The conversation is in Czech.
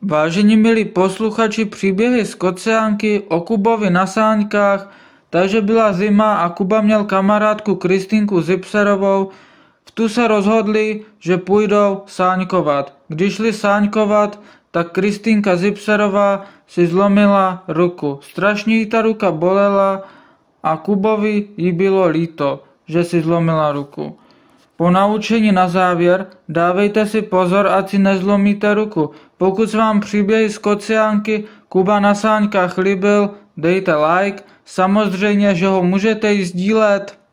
Vážení milí posluchači, příběhy z Kociánky o Kubovi na sáňkách. Takže byla zima a Kuba měl kamarádku Kristýnku Zipserovou. V tu se rozhodli, že půjdou sáňkovat. Když šli sáňkovat, tak Kristýnka Zipserová si zlomila ruku. Strašně jí ta ruka bolela a Kubovi jí bylo líto, že si zlomila ruku. Po naučení na závěr, dávejte si pozor, ať si nezlomíte ruku. Pokud se vám příběhy z Kociánky Kuba na sáňkách líbil, dejte like, samozřejmě, že ho můžete i sdílet.